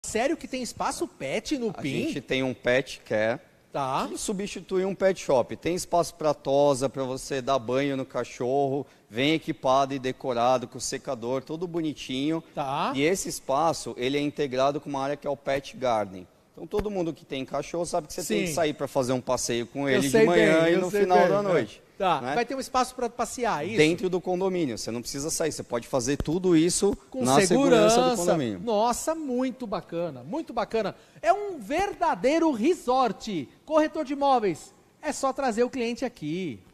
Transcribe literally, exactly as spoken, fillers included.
Sério que tem espaço pet no A Pin? gente tem um pet care, Tá. que substitui um pet shop. Tem espaço para tosa, para você dar banho no cachorro, vem equipado e decorado com secador, todo bonitinho. Tá. E esse espaço, ele é integrado com uma área que é o pet garden. Então todo mundo que tem cachorro sabe que você Sim. tem que sair para fazer um passeio com Eu ele sei de manhã bem, e eu no sei final bem, da é. noite. Tá. né? Vai ter um espaço para passear, isso? Dentro do condomínio, você não precisa sair, você pode fazer tudo isso Com na segurança, segurança do condomínio. Nossa, muito bacana, muito bacana. É um verdadeiro resort. Corretor de imóveis, é só trazer o cliente aqui.